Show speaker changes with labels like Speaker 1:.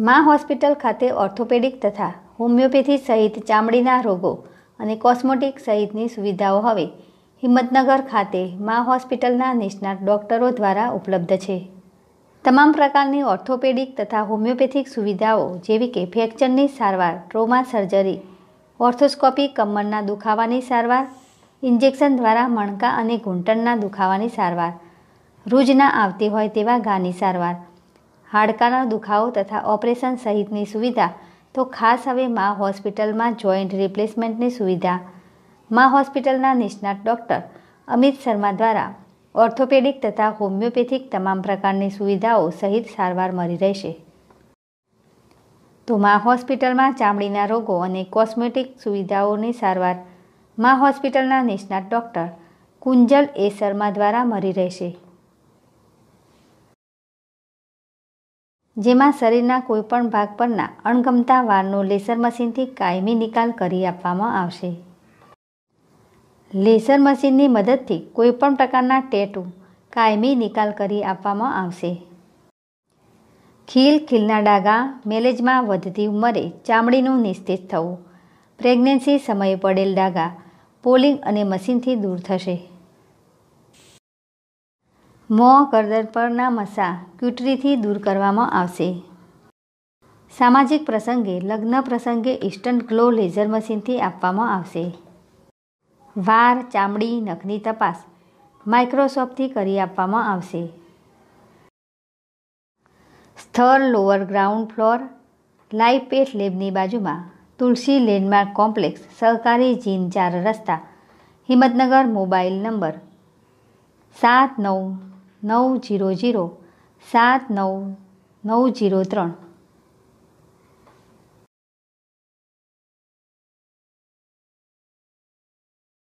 Speaker 1: મા હોસ્પિટલ ખાતે ઓર્થોપેડિક તથા હોમિયોપેથી સહિત ચામડીના રોગો અને કોસ્મેટિક સહિતની સુવિધાઓ હવે હિંમતનગર ખાતે મા હોસ્પિટલના નિષ્ણાત ડૉક્ટરો દ્વારા ઉપલબ્ધ છે. તમામ પ્રકારની ઓર્થોપેડિક તથા હોમિયોપેથિક સુવિધાઓ જેવી કે ફ્રેક્ચરની સારવાર, ટ્રોમા સર્જરી, ઓર્થોસ્કોપી, કમરના દુખાવાની સારવાર, ઇન્જેક્શન દ્વારા મણકા અને ઘૂંટણના દુખાવાની સારવાર, રૂજ ના આવતી હોય તેવા ઘાની સારવાર, હાડકાનો દુખાવો તથા ઓપરેશન સહિતની સુવિધા તો ખાસ હવે મા હોસ્પિટલમાં જોઈન્ટ રિપ્લેસમેન્ટની સુવિધા મા હોસ્પિટલના નિષ્ણાત ડૉક્ટર અમિત શર્મા દ્વારા ઓર્થોપેડિક તથા હોમિયોપેથિક તમામ પ્રકારની સુવિધાઓ સહિત સારવાર મળી રહેશે. તો મા હોસ્પિટલમાં ચામડીના રોગો અને કોસ્મેટિક સુવિધાઓની સારવાર મા હોસ્પિટલના નિષ્ણાત ડૉક્ટર કુંજલ એ શર્મા દ્વારા મળી રહેશે. જેમાં શરીરના કોઈપણ ભાગ પરના અણગમતા વાળનો લેસર મશીનથી કાયમી નિકાલ કરી આપવામાં આવશે. લેસર મશીનની મદદથી કોઈપણ પ્રકારના ટેટુ કાયમી નિકાલ કરી આપવામાં આવશે. ખીલના ડાઘા, મેલેજમાં વધતી ઉંમરે ચામડીનું નિસ્તેજ થવું, પ્રેગ્નન્સી સમયે પડેલ ડાઘા પોલિંગ અને મશીનથી દૂર થશે. મોં, ગરદન પરના મસા ક્યુટરીથી દૂર કરવામાં આવશે. સામાજિક પ્રસંગે, લગ્ન પ્રસંગે ઇન્સ્ટન્ટ ગ્લો લેઝર મશીનથી આપવામાં આવશે. વાળ, ચામડી, નખની તપાસ માઇક્રોસ્કોપથી કરી આપવામાં આવશે. સ્થળ lower ground floor, Live Path લેબની બાજુમાં, તુલસી લેન્ડમાર્ક કોમ્પ્લેક્સ, સહકારી જીન 4 રસ્તા, હિંમતનગર. Mobile number 7990079903.